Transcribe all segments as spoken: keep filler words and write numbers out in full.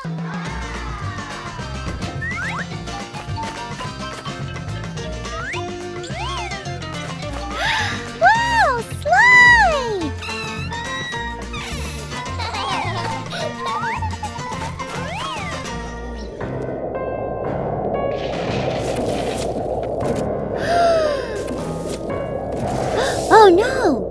Wow, slide! Oh no!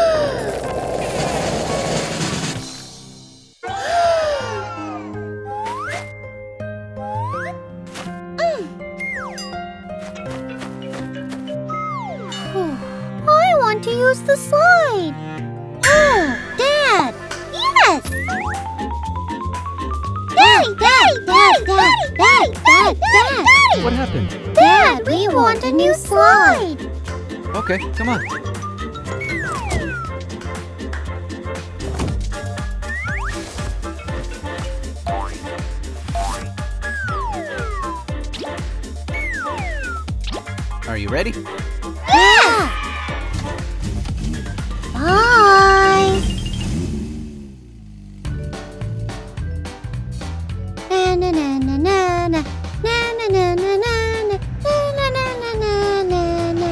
I want to use the slide. Oh, Dad! Yes! Daddy, Daddy, Daddy, Daddy, Daddy, Daddy, Daddy! What happened? Dad, we want a new slide. Okay, come on. Are you ready? Yeah! Bye! Na na na na na na na na na na na na na na na na na.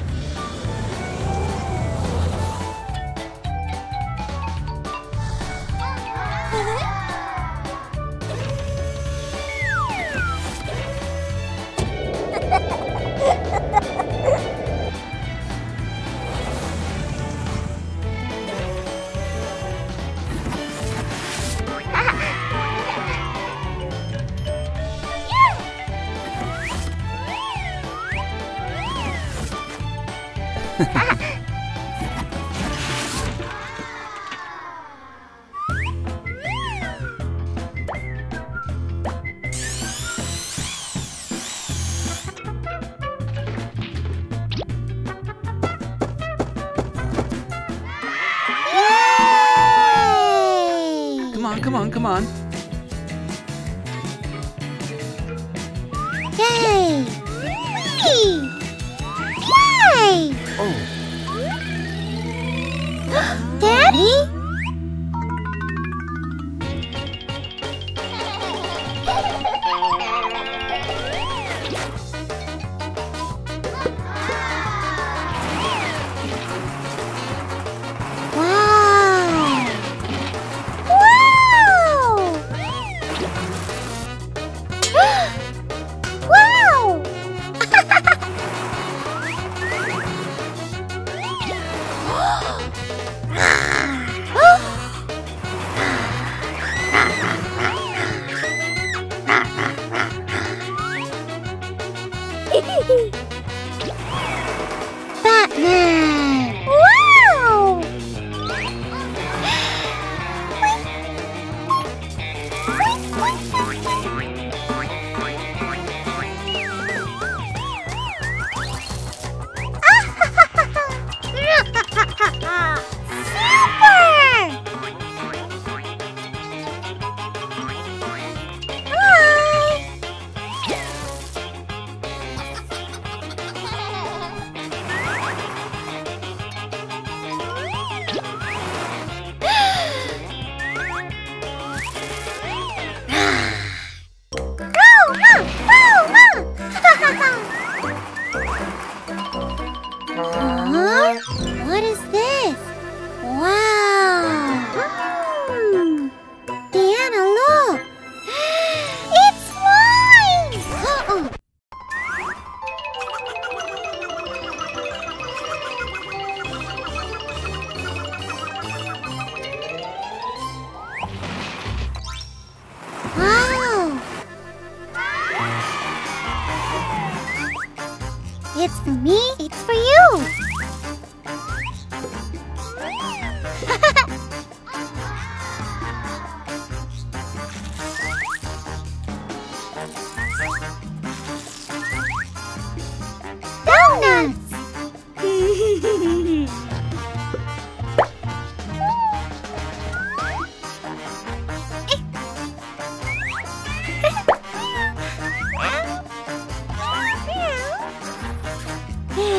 Come on, come on, come on. Yay! Whee! Yay! Oh, Daddy? Wow! Wow! Wow! Batman! Wow! Huh? What is this? Wow! Hmm. Diana, look! It's mine! Uh-uh. Wow! It's for me, it's for you! Donuts! Yeah.